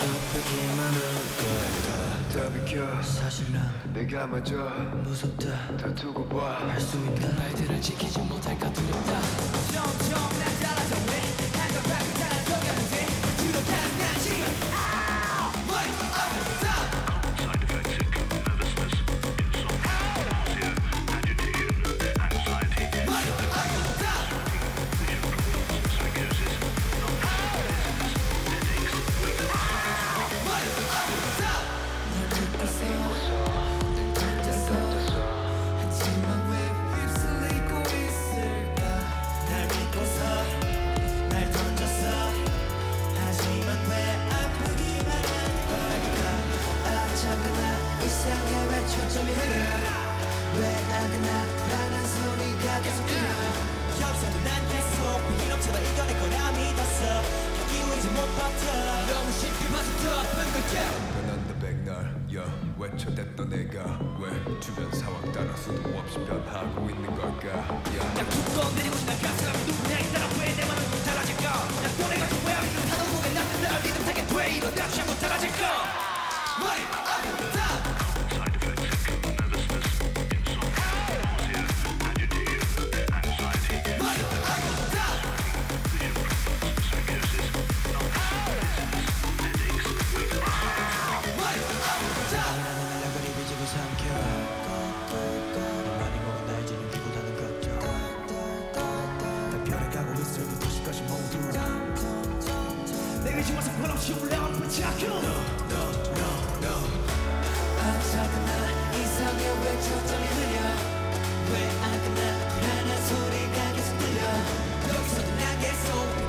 아프기만 할 거야. 다 비켜. 사실 난 내가 먼저 무섭다. 다 두고 봐. 할 수 있다. 말들을 지키지 못할까 두렵다. 점점 난 달라져 왜 한가 밖을 달아져가는데 들어가는 난 지금 머리 아프다. 초점이 흐려 왜 안 끝나라는 소리가 계속 들려 여기서는 난 계속 이놈처럼 이겨낼 거라 믿었어 기울이지 못 버텨 너무 쉽게 맞아 더 아픈 걸게 변한다 백날 외쳐댔던 내가 왜 주변 상황 따라 수도 없이 변하고 있는 걸까 난 두꺼운 내리고 나가 사람이 누구냐에 따라 왜 내 맘은 못 달라질까 난 또래가 좋아야 믿는 하던 후에 나는 날 믿음 타게 돼 이러다 잘못 달라질까 머리 아프다 내게 지워서 권없이 올라온 불착용 No 어쩌나 이상해 왜 초점이 흐려 왜 안 끝나 불안한 소리가 계속 들려 여기서도 난 계속